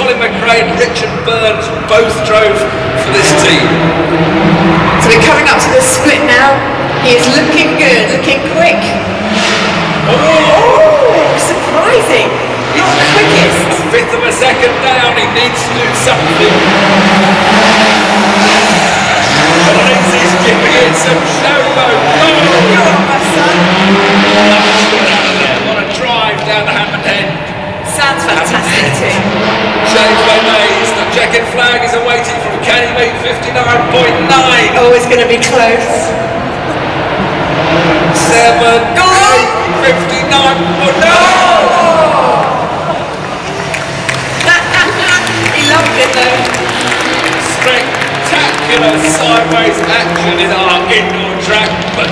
Colin McRae and Richard Burns both drove for this team. So we're coming up to the split now. He is looking good, looking quick. Oh, surprising. Not the quickest. A fifth of a second down, he needs to do something. He's giving it some showboat. You're on, my son. What a drive down the Hammond End. Sounds fantastic too. James May's the checkered flag is awaiting from can he make 59.9? Oh, it's going to be close. 7, 59. Oh no! He loved it though. Spectacular sideways action in our indoor track.